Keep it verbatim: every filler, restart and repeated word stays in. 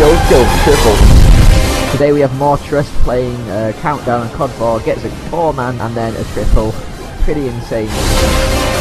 kills, kills, triple. Today we have more Trust playing uh, Countdown and C O D four, gets a four man and then a triple. Pretty insane.